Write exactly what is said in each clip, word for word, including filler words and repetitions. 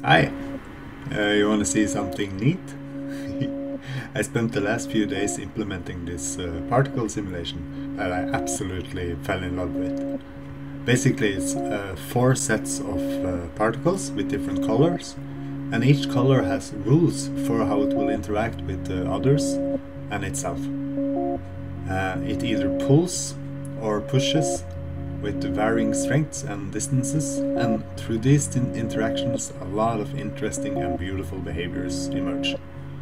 Hi! Uh, you want to see something neat? I spent the last few days implementing this uh, particle simulation that I absolutely fell in love with. Basically it's uh, four sets of uh, particles with different colors, and each color has rules for how it will interact with uh, others and itself. Uh, it either pulls or pushes with varying strengths and distances, and through these in interactions a lot of interesting and beautiful behaviors emerge.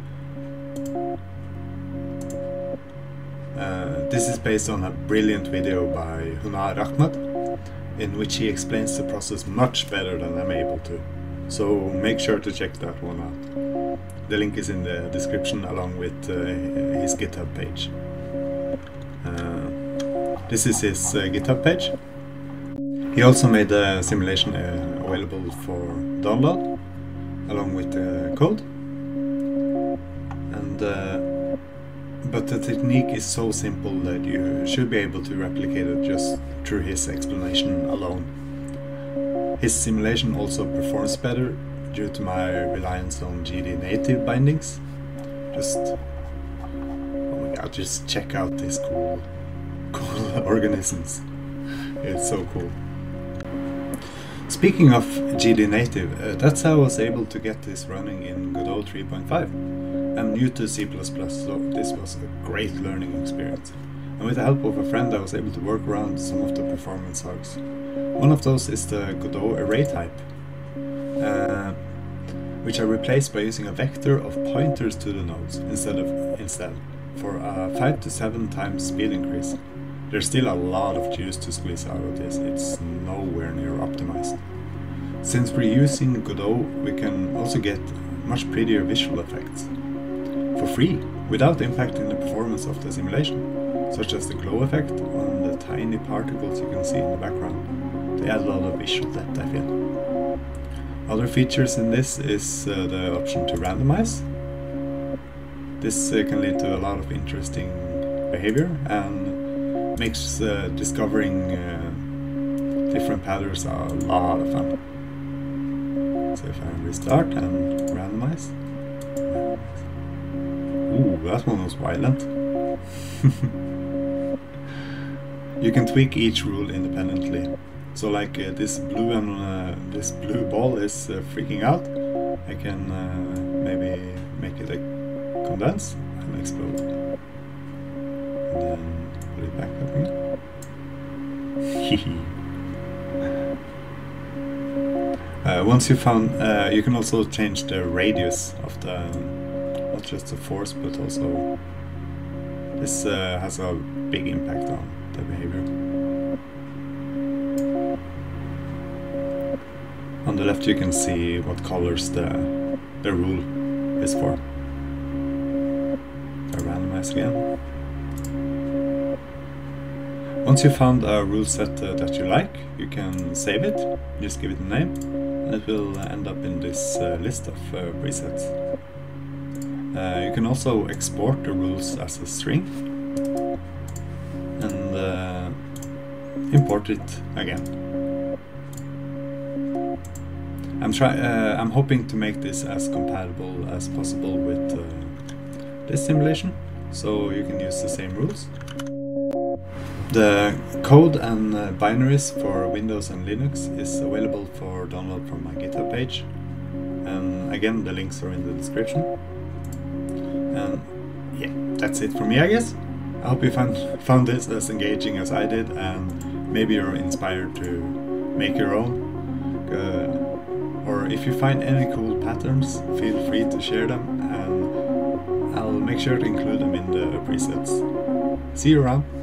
Uh, this is based on a brilliant video by Hunar Ahmad, in which he explains the process much better than I'm able to. So make sure to check that one out. The link is in the description along with uh, his GitHub page. Uh, this is his uh, GitHub page. He also made the simulation uh, available for download, along with the code. And uh, but the technique is so simple that you should be able to replicate it just through his explanation alone. His simulation also performs better due to my reliance on GDNative bindings. Just, oh my god, just check out these cool, cool organisms. It's so cool. Speaking of GDNative, uh, that's how I was able to get this running in Godot three point five. I'm new to C plus plus, so this was a great learning experience. And with the help of a friend I was able to work around some of the performance bugs. One of those is the Godot array type, uh, which I replaced by using a vector of pointers to the nodes instead of instead for a five to seven times speed increase. There's still a lot of juice to squeeze out of this, it's nowhere near optimized. Since we're using Godot, we can also get much prettier visual effects for free, without impacting the performance of the simulation, such as the glow effect on the tiny particles you can see in the background. They add a lot of visual depth, I feel. Other features in this is uh, the option to randomize. This uh, can lead to a lot of interesting behavior and makes uh, discovering uh, different patterns a lot of fun. So if I restart and randomize. Ooh, that one was violent. You can tweak each rule independently. So like uh, this blue and uh, this blue ball is uh, freaking out. I can uh, maybe make it a condense and explode. And then put it back up again. uh, once you found, uh, you can also change the radius of the, not just the force, but also this uh, has a big impact on the behavior. On the left you can see what colors the, the rule is for. I randomize again. Once you found a rule set uh, that you like, you can save it, just give it a name, and it will end up in this uh, list of uh, presets. Uh, you can also export the rules as a string and uh, import it again. I'm try. Uh, I'm hoping to make this as compatible as possible with uh, this simulation, so you can use the same rules. The code and uh, binaries for Windows and Linux is available for download from my GitHub page, and again the links are in the description. And yeah, that's it for me, I guess. I hope you found, found this as engaging as I did, and maybe you're inspired to make your own. Uh, or if you find any cool patterns, feel free to share them, and I'll make sure to include them in the presets. See you around!